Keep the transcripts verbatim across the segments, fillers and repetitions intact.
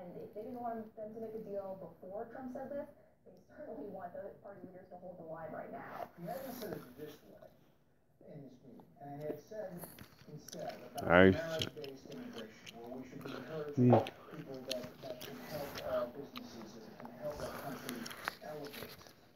And if they didn't want them to make a deal before Trump said this, they certainly want the party leaders to hold the line right now. He hasn't said it this way in this meeting, and he had said instead about I merit-based immigration, where we should be encouraging mm. people that, that can help our businesses, that can help our country elevate.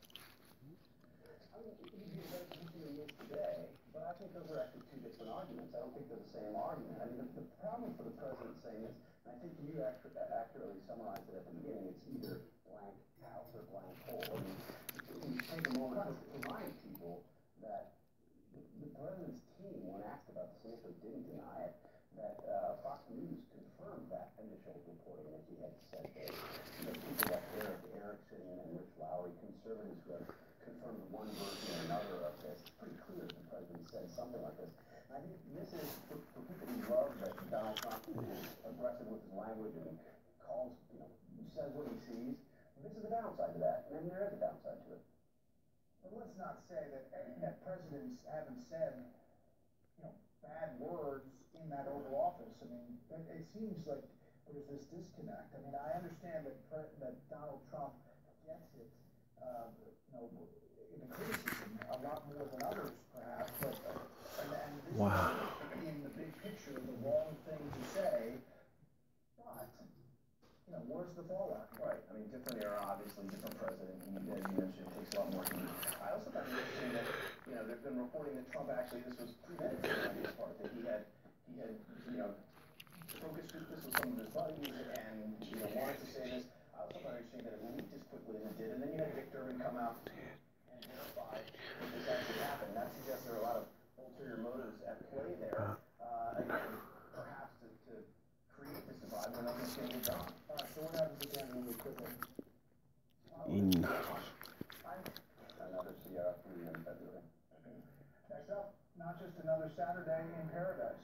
I mean, you get very confusing this today, but I think those are actually two different arguments. I don't think they're the same argument. I mean, the, the problem for the president saying this, and I think you accu accurately summarized it at the beginning, it's either blank house or blank hole. I mean, you take a moment to remind people that the, the president's team, when asked about this initially, didn't deny it, that uh, Fox News confirmed that initial reporting that he had said that you know, people like Eric Erickson and Rich Lowry, conservatives who have confirmed one version or another of this. It's pretty clear that the president said something like this. And I think this is, for, for people who love that Donald Trump is aggressive with his language and calls, you know, says what he sees, this is the downside to that, and there is a downside to it. But let's not say that, that presidents haven't said, you know, bad words in that Oval Office. I mean, it, it seems like there's this disconnect. I mean, I understand that pre that Donald Trump gets it, uh, you know, in the criticism a lot more than others, perhaps. But uh, and, and this Wow. is, in the big picture, the wrong thing to say. But you know, where's the fallout? Right. I mean, different era, obviously, different president. He, as you mentioned, it takes a lot more heat. I also thought it was interesting that, you know, there's been reporting that Trump actually, this was premeditated on his part, that he had, he had, you know, focused this with some of his buddies and, you know, wanted to say this. I also thought it was interesting that it leaked as quickly as it did, and then you had Dick Durbin come out and verify that this actually happened. That suggests there are a lot of ulterior motives at play there. Uh, again, perhaps to, to create this divide when nothing's going to get done. All right, so what happens again when we quit them? In. Another Sierra three in February. Next up, not just another Saturday in paradise.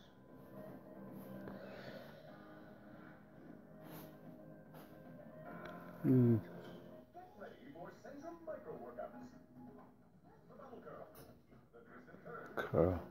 Mm. Get ready for Centrum Micro Workouts. The Battle Curl. The twist and turn. Curl.